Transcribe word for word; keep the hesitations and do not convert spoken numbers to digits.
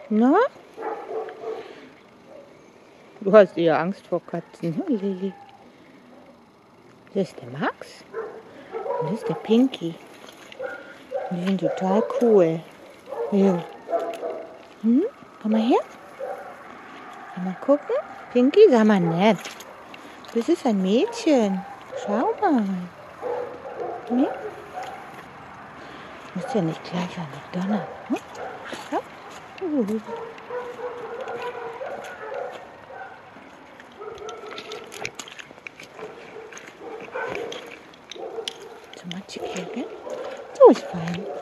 Na? Du hast eher Angst vor Katzen, ne, Lilly? Das ist der Max und das ist der Pinky. Die sind total cool. Ja. Hm? Komm mal her. Mal gucken. Pinky, sag mal nett. Das ist ein Mädchen. Schau mal. Hm? Muss ja nicht gleich an die Donner. Hm? Ja? Uh. So much again. So ist fein.